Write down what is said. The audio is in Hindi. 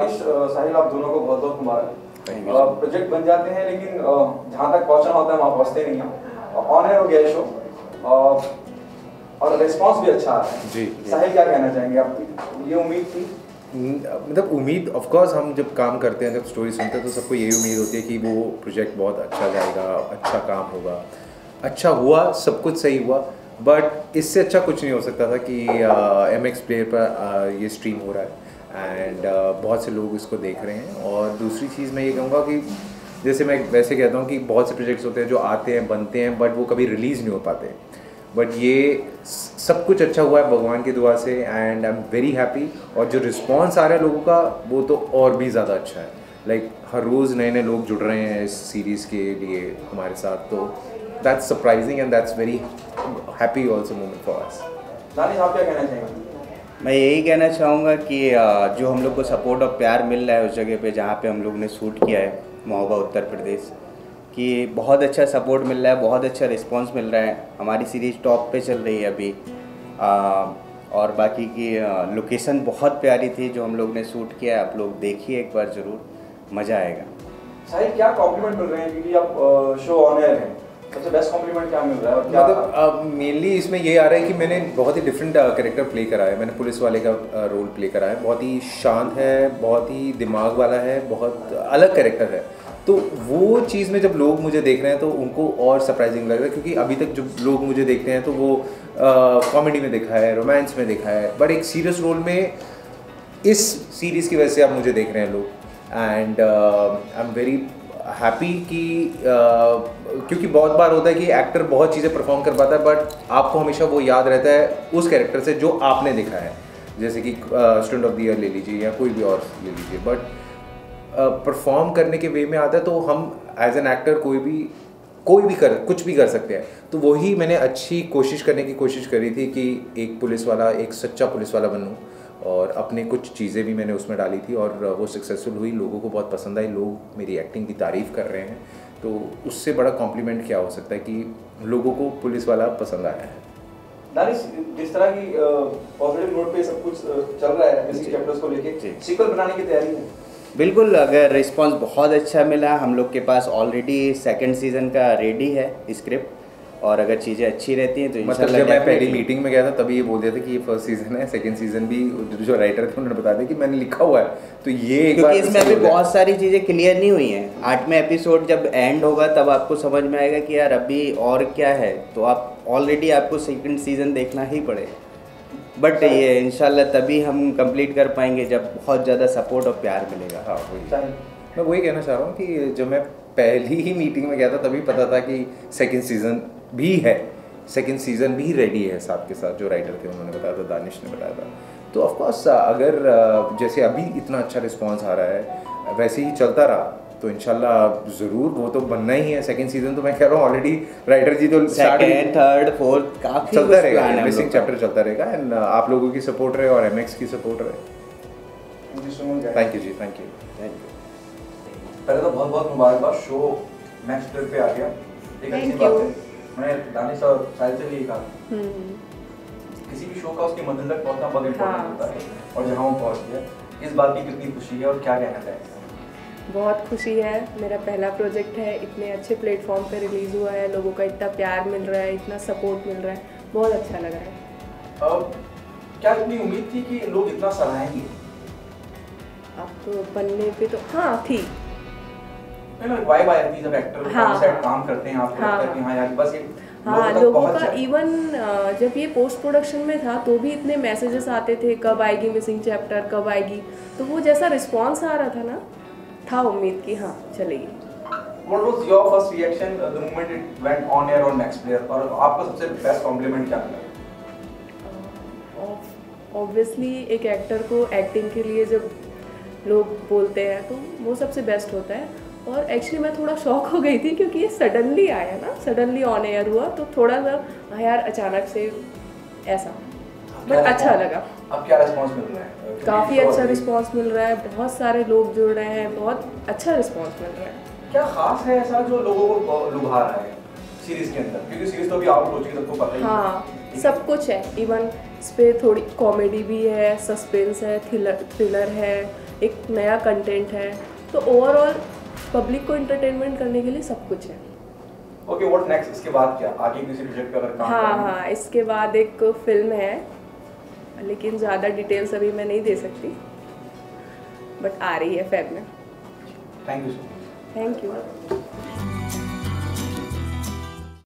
दानिश साहिल, आप दोनों को बहुत बहुत मुबारक। प्रोजेक्ट बन जाते हैं लेकिन जहाँ तक पहुँचना होता है वहाँ पहुँचते नहीं हैं। ऑन एयर हो गया शो और रिस्पांस भी अच्छा आ रहा है जी। साहिल, क्या कहना चाहेंगे? आपकी ये उम्मीद थी? मतलब उम्मीद ऑफ कोर्स, हम जब काम करते हैं, जब स्टोरी सुनते हैं तो सबको यही उम्मीद होती है कि वो प्रोजेक्ट बहुत अच्छा जाएगा, अच्छा काम होगा। अच्छा हुआ, सब कुछ सही हुआ, बट इससे अच्छा कुछ नहीं हो सकता था कि MX प्लेयर पर ये स्ट्रीम हो रहा है एंड बहुत से लोग इसको देख रहे हैं। और दूसरी चीज़ मैं ये कहूँगा कि जैसे मैं वैसे कहता हूँ कि बहुत से प्रोजेक्ट्स होते हैं जो आते हैं, बनते हैं, बट वो कभी रिलीज़ नहीं हो पाते, बट ये सब कुछ अच्छा हुआ है भगवान की दुआ से and I am very happy. और जो रिस्पांस आ रहा है लोगों का वो तो और भी ज़्यादा अच्छा है। लाइक हर रोज़ नए नए लोग जुड़ रहे हैं इस सीरीज़ के लिए हमारे साथ, तो that's surprising and that's very happy also moment for us. Danish, आप क्या कहना चाहेंगे? मैं यही कहना चाहूँगा कि जो हम लोग को सपोर्ट और प्यार मिल रहा है उस जगह पे जहाँ पे हम लोग ने शूट किया है, महोबा उत्तर प्रदेश, कि बहुत अच्छा सपोर्ट मिल रहा है, बहुत अच्छा रिस्पांस मिल रहा है। हमारी सीरीज़ टॉप पे चल रही है अभी। और बाकी की लोकेशन बहुत प्यारी थी जो हम लोग ने शूट किया है, आप लोग देखिए एक बार ज़रूर, मज़ा आएगा। साहिल, क्या कॉम्प्लीमेंट मिल रहे हैं क्योंकि आप शो ऑन एयर हैं? सबसे बेस्ट कॉम्प्लीमेंट क्या मिल रहा है? और क्या मतलब मेनली इसमें ये आ रहा है कि मैंने बहुत ही डिफरेंट कैरेक्टर प्ले करा है। मैंने पुलिस वाले का रोल प्ले करा है, बहुत ही शांत है, बहुत ही दिमाग वाला है, बहुत अलग कैरेक्टर है। तो वो चीज़ में जब लोग मुझे देख रहे हैं तो उनको और सरप्राइजिंग लग रहा है, क्योंकि अभी तक जब लोग मुझे देखते हैं तो वो कॉमेडी में देखा है, रोमांस में देखा है, बट एक सीरियस रोल में इस सीरीज़ की वजह से आप मुझे देख रहे हैं लोग। And I am very happy कि क्योंकि बहुत बार होता है कि एक्टर बहुत चीज़ें परफॉर्म कर पाता है, बट आपको हमेशा वो याद रहता है उस कैरेक्टर से जो आपने देखा है। जैसे कि स्टूडेंट ऑफ द ईयर ले लीजिए या कोई भी और ले लीजिए, बट परफॉर्म करने के वे में आता है तो हम एज एन एक्टर कोई भी कुछ भी कर सकते हैं। तो वही मैंने अच्छी कोशिश करने की कोशिश करी थी कि एक पुलिस वाला, एक सच्चा पुलिस वाला बनूं, और अपने कुछ चीज़ें भी मैंने उसमें डाली थी और वो सक्सेसफुल हुई, लोगों को बहुत पसंद आई, लोग मेरी एक्टिंग की तारीफ़ कर रहे हैं। तो उससे बड़ा कॉम्प्लीमेंट क्या हो सकता है कि लोगों को पुलिस वाला पसंद आया है। दानिश, जिस तरह की पॉजिटिव नोट पे सब कुछ चल रहा है मिसिंग चैप्टर्स को लेके, सीक्वल बनाने की तैयारी है? बिल्कुल, अगर रिस्पांस बहुत अच्छा मिला, हम लोग के पास ऑलरेडी सेकंड सीज़न का रेडी है स्क्रिप्ट, और अगर चीज़ें अच्छी रहती हैं तो मतलब जब मैं पहली मीटिंग में गया था तभी ये बोल दिया था कि ये फर्स्ट सीज़न है, सेकंड सीज़न भी जो राइटर थे उन्होंने बता दिया कि मैंने लिखा हुआ है। तो ये क्योंकि इसमें अभी बहुत सारी चीज़ें क्लियर नहीं हुई हैं। 8वें एपिसोड जब एंड होगा तब आपको समझ में आएगा कि यार अभी और क्या है, तो आप ऑलरेडी आपको सेकंड सीज़न देखना ही पड़ेगा। बट ये इंशाल्लाह तभी हम कंप्लीट कर पाएंगे जब बहुत ज़्यादा सपोर्ट और प्यार मिलेगा। हाँ, वही मैं वही कहना चाह रहा हूँ कि जब मैं पहली ही मीटिंग में गया था तभी पता था कि सेकंड सीज़न भी है, सेकंड सीज़न भी रेडी है साथ के साथ। जो राइटर थे उन्होंने बताया था, दानिश ने बताया था। तो ऑफ कोर्स अगर जैसे अभी इतना अच्छा रिस्पांस आ रहा है वैसे ही चलता रहा तो इंशाल्लाह ज़रूर वो तो बनना ही है। सेकंड सीज़न तो मैं कह रहा हूँ ऑलरेडी राइटर जी तो सेकंड, थर्ड, फोर्थ काफ़ी चलता रहेगा, मिसिंग चैप्टर चलता रहेगा। एंड आप लोगों की सपोर्ट रहे और MX की सपोर्ट रहे। थैंक यू जी, थैंक यू। पहले तो बहुत बहुत मुबारकबाद, शो नेक्स्ट लेवल पे आ गया। एक अच्छी बात है, मैं दानिश और साहिल से भी कहा, किसी भी शो का उसकी मंजिल तक पहुंचना बहुत इम्पोर्टेंट होता है, और जहां वो पहुंच गया, इस बात की कितनी खुशी है और क्या कहना चाहेंगे? बहुत खुशी है, मेरा पहला प्रोजेक्ट है, इतने अच्छे प्लेटफॉर्म पे रिलीज़ हुआ है, लोगों का इतना प्यार मिल रहा है, इतना सपोर्ट मिल रहा है, बहुत अच्छा लग रहा है। क्या इतनी उम्मीद थी कि लोग इतना सराहेंगे? अब तो बनने पे तो हाँ थी, वाइब आई थी जब एक्टर सेट काम करते हैं, आपको लगता है कि हाँ यार बस ये लोगों का इवन जब ये पोस्ट प्रोडक्शन में था तो भी इतने मैसेजेस आते थे कब आएगी मिसिंग चैप्टर, कब आएगी, तो वो जैसा रिस्पांस आ रहा था ना, था उम्मीद कि हाँ चलेगी। What was your first reaction the moment it went on air on Max Player, और आपको सबसे बेस्ट कॉम्प्लीमेंट क्या मिला? ऑब्वियसली एक एक्टर को एक्टिंग के लिए जब लोग बोलते हैं तो वो सबसे बेस्ट होता है। और एक्चुअली मैं थोड़ा शॉक हो गई थी क्योंकि ये सडनली आया ना, सडनली ऑन एयर हुआ, तो थोड़ा सा यार अचानक से ऐसा, बट अच्छा लगा। अब क्या रिस्पांस मिल रहा है? काफ़ी अच्छा रिस्पांस मिल रहा है, बहुत सारे लोग जुड़ रहे हैं, बहुत अच्छा रिस्पांस मिल रहा है। क्या खास है ऐसा जो लोगों को लुभा रहा है सीरीज के अंदर? क्योंकि सीरीज तो अभी आउट हो चुकी है, सबको पता ही है। हाँ, सब कुछ है, इवन इस पे थोड़ी कॉमेडी भी है, सस्पेंस है, थ्रिलर है, एक नया कंटेंट है, तो ओवरऑल पब्लिक को एंटरटेनमेंट करने के लिए सब कुछ है। Okay, what next? इसके बाद क्या आगे किसी प्रोजेक्ट पे अगर काम हाँ, इसके बाद एक फिल्म है, लेकिन ज़्यादा डिटेल्स अभी मैं नहीं दे सकती, बट आ रही है फेब में। Thank you so much. Thank you.